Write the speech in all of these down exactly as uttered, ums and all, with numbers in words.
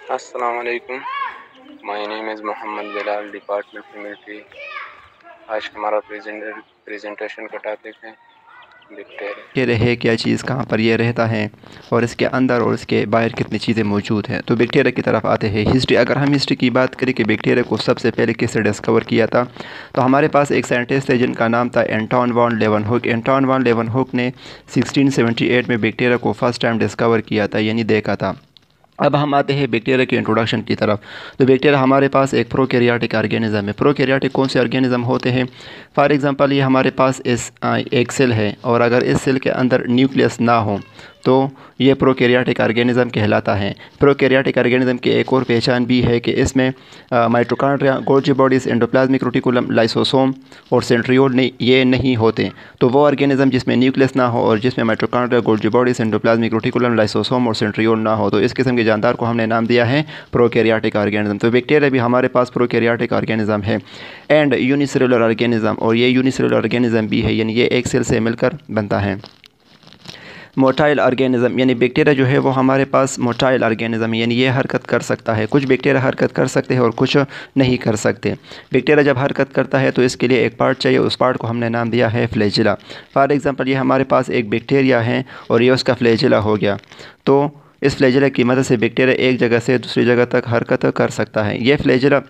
अस्सलामुअलैकुम, my name is Mohammad Bilal, department military. आज हमारा प्रेजेंट प्रेजेंटेशन का टॉपिक है बैक्टीरिया। ये रहे क्या चीज़, कहाँ पर ये रहता है और इसके अंदर और इसके बाहर कितनी चीज़ें मौजूद हैं। तो बैक्टीरिया की तरफ आते हैं। हिस्ट्री, अगर हम हिस्ट्री की बात करें कि बैक्टीरिया को सबसे पहले किसने डिस्कवर किया था, तो हमारे पास एक साइंटिस्ट है जिनका नाम था Anton von Leeuwenhoek. Anton von Leeuwenhoek ने सिक्सटीन सेवेंटी एट में बैक्टीरिया को फर्स्ट टाइम डिस्कवर किया था, यानी देखा था। अब हम आते हैं बैक्टीरिया के इंट्रोडक्शन की तरफ। तो बैक्टीरिया हमारे पास एक प्रोकैरियोटिक ऑर्गेनिज्म है। प्रोकैरियोटिक कौन से ऑर्गेनिज्म होते हैं? फॉर एग्जांपल, ये हमारे पास इस एक सेल है और अगर इस सेल के अंदर न्यूक्लियस ना हो तो ये प्रोकैरियोटिक ऑर्गेनिज्म कहलाता है। प्रोकैरियोटिक ऑर्गेनिज्म की एक और पहचान भी है कि इसमें mitochondria, Golgi bodies, endoplasmic reticulum, lysosome और सेंट्रियोल नहीं ये नहीं होते। तो वो ऑर्गेनिज्म जिसमें न्यूक्लियस ना हो और जिसमें mitochondria, Golgi bodies, endoplasmic reticulum, lysosome और सेंट्रियोल ना हो, तो इस किस्म के जानदार को हमने नाम दिया है प्रोकैरियोटिक ऑर्गेनिज्म। तो बैक्टीरिया भी हमारे पास प्रोकैरियोटिक ऑर्गेनिज्म है एंड यूनिसेलुलर ऑर्गेनिज्म, और ये यूनिसेलुलर ऑर्गेनिज्म भी है, यानी ये एक सेल से मिलकर बनता है। मोटाइल ऑर्गेनिज्म, यानी बैक्टीरिया जो है वो हमारे पास मोटाइल ऑर्गेनिज्म है, यानी ये हरकत कर सकता है। कुछ बैक्टीरिया हरकत कर सकते हैं और कुछ नहीं कर सकते। बैक्टीरिया जब हरकत करता है तो इसके लिए एक पार्ट चाहिए, उस पार्ट को हमने नाम दिया है फ्लैजिला। फॉर एग्जांपल, ये हमारे पास एक बैक्टीरिया है और ये उसका फ्लैजिला हो गया, तो इस फ्लैजिला की मदद से बैक्टीरिया एक जगह से दूसरी जगह तक हरकत कर सकता है। ये फ्लैजिला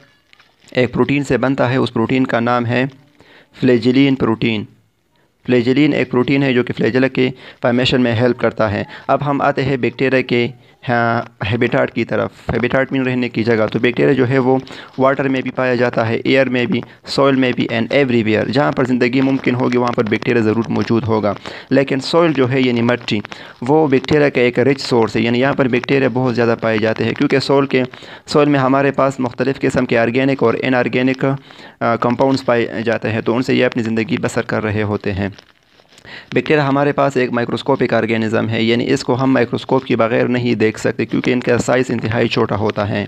एक प्रोटीन से बनता है, उस प्रोटीन का नाम है फ्लैजिलिन प्रोटीन। फ्लैजिलिन एक प्रोटीन है जो कि फ्लैजिला के फॉर्मेशन में हेल्प करता है। अब हम आते हैं बैक्टीरिया के हाँ हैबिटाट की तरफ। हैबिटाट में रहने की जगह, तो बैक्टीरिया जो है वो वाटर में भी पाया जाता है, एयर में भी, सॉइल में भी एंड एवरीवेयर। जहाँ पर ज़िंदगी मुमकिन होगी वहाँ पर बैक्टीरिया ज़रूर मौजूद होगा। लेकिन सॉइल जो है यानी मिट्टी, वो बैक्टीरिया का एक रिच सोर्स है, यानी यहाँ पर बैक्टीरिया बहुत ज़्यादा पाए जाते हैं, क्योंकि सॉइल के सॉइल में हमारे पास मुख्तलिफ़ किस्म के ऑर्गेनिक और इनऑर्गेनिक कंपाउंड्स पाए जाते हैं, तो उनसे ये अपनी ज़िंदगी बसर कर रहे होते हैं। बैक्टीरिया हमारे पास एक माइक्रोस्कोपिक ऑर्गेनिज्म है, यानी इसको हम माइक्रोस्कोप के बगैर नहीं देख सकते क्योंकि इनका साइज़ इंतहाई छोटा होता है।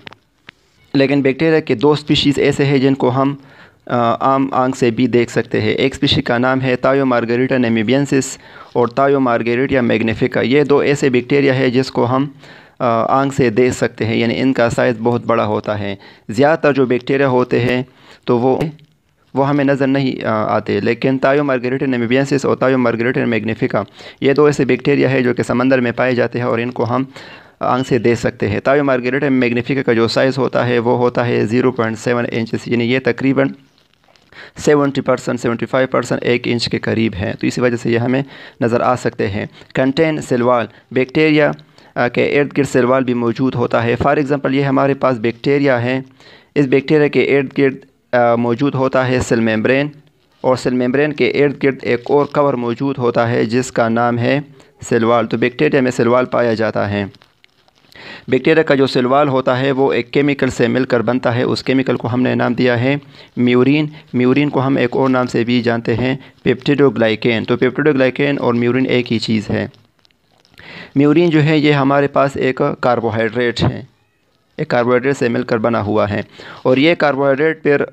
लेकिन बैक्टीरिया के दो स्पीशीज़ ऐसे हैं जिनको हम आ, आम आंख से भी देख सकते हैं। एक स्पीशी का नाम है तायो मार्गेरिटा नेमीबियंसिस और तायो मार्गेरिटा मैग्निफिका। ये दो ऐसे बैक्टीरिया है जिसको हम आंख से देख सकते हैं, यानी इनका साइज़ बहुत बड़ा होता है। ज़्यादातर जो बैक्टीरिया होते हैं तो वो वो हमें नज़र नहीं आते, लेकिन तायो मार्गेरिटा नेमीबियंसिस और तायो मार्गेरिटा मैग्निफिका ये दो ऐसे बैक्टीरिया है जो कि समंदर में पाए जाते हैं और इनको हम आंख से देख सकते हैं। तायो मार्गेरिटा मैग्निफिका का जो साइज़ होता है वो होता है ज़ीरो पॉइंट सेवन इंचेस, यानी ये तकरीबन seventy percent seventy five percent एक इंच के करीब है, तो इसी वजह से ये हमें नज़र आ सकते हैं। कंटेन सेलवाल, बैक्टीरिया के इर्द गिर्द सेलवाल भी मौजूद होता है। फॉर एग्ज़ाम्पल, ये हमारे पास बैक्टीरिया है, इस बैक्टीरिया के इर्द गिर्द मौजूद होता है सेल मेम्ब्रेन, और सेल मेम्ब्रेन के इर्द गिर्द एक और कवर मौजूद होता है जिसका नाम है सेल वाल। तो बैक्टीरिया में सेल वाल पाया जाता है। बैक्टीरिया का जो सेल वाल होता है वो एक केमिकल से मिलकर बनता है, उस केमिकल को हमने नाम दिया है म्यूरिन। म्यूरिन को हम एक और नाम से भी जानते हैं पेप्टिडोग्लाइकेन। तो पेप्टिडोग्लाइकेन और म्यूरिन एक ही चीज़ है। म्यूरिन जो है ये हमारे पास एक कार्बोहाइड्रेट है, एक कार्बोहाइड्रेट से मिलकर बना हुआ है, और ये कार्बोहाइड्रेट फिर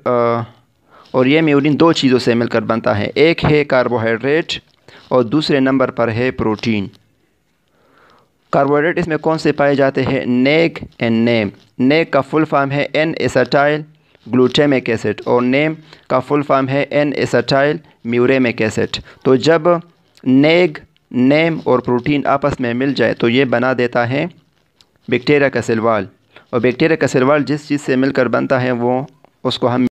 और ये म्यूरिन दो चीज़ों से मिलकर बनता है। एक है कार्बोहाइड्रेट और दूसरे नंबर पर है प्रोटीन। कार्बोहाइड्रेट इसमें कौन से पाए जाते हैं? Neck and NAM. नेक का फुल फॉर्म है एन एसिटाइल ग्लूटामिक एसिड और नेम का फुल फॉर्म है एन एसिटाइल म्यूरेमिक एसिड। तो जब नेग, नेम और प्रोटीन आपस में मिल जाए तो ये बना देता है बैक्टीरिया का सेल वाल, और बैक्टीरिया का सेल वाल जिस चीज़ से मिलकर बनता है वो उसको हम